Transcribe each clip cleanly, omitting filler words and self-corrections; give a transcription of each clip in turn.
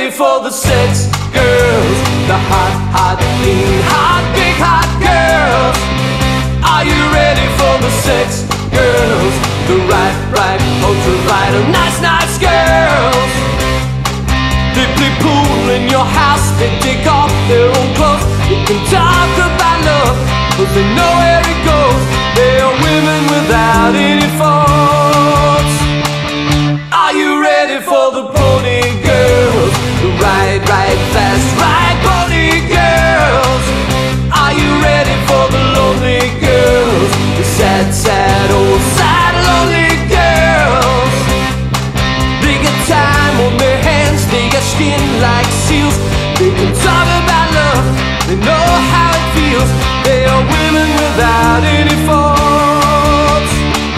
ready for the sex girls? The hot, hot, clean, hot, big, hot girls. Are you ready for the sex girls? The right, ultra right, nice, nice girls. They play pool in your house, they take off their own clothes. You can talk about love, cause they know where it goes. They are women without any faults. Are you ready for the pony girls? The right, fast, right, pony girls. Are you ready for the lonely girls? The sad, sad, old, sad, lonely girls. They got time on their hands, they got skin like seals. They can talk about love, they know how it feels. They are women without any faults.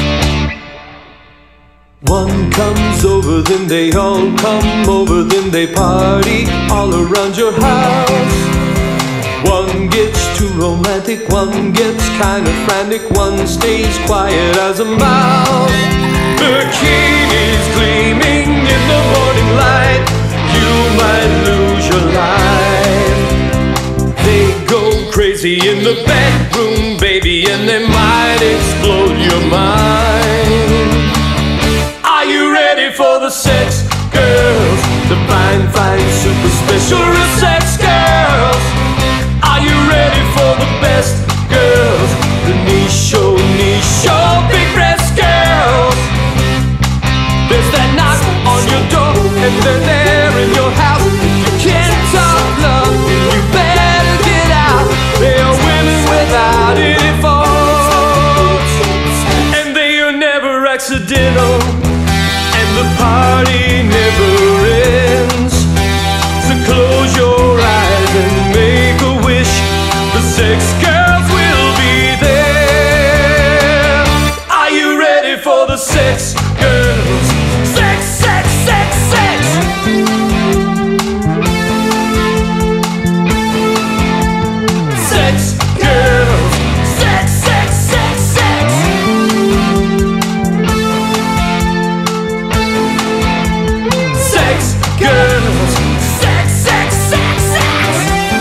One comes over, then they all come over, then they party all around your house. One gets too romantic, one gets kind of frantic, one stays quiet as a mouse. Bikinis gleaming in the morning light, you might lose your life. They go crazy in the bedroom, baby, and they might explode your mind. Are you ready for the sex girls? The fine, fine, super special sex girls. Are you ready for the best girls? The niche, big breast girls. There's that knock on your door, and they're there in your house. If you can't talk love, you better get out. They are women without any faults, and they are never accidental, and the party never ends. So close your eyes and make a wish. The sex girls will be there. Are you ready for the sex girls? Sex, sex, sex, sex. Sex girls. Sex, sex, sex, sex. Sex girls. Sex, sex, sex, sex.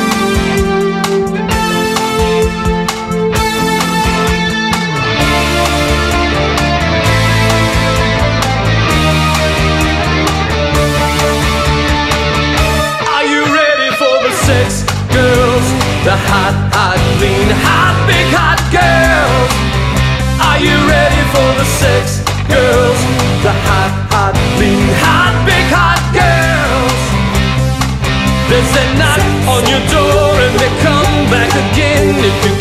Are you ready for the sex girls? The hot, hot, clean, hot, big, hot girls. Are you ready for the sex girls? The hot, hot, clean, hot, big, hot girls. There's a knock on your door and they come back again. If you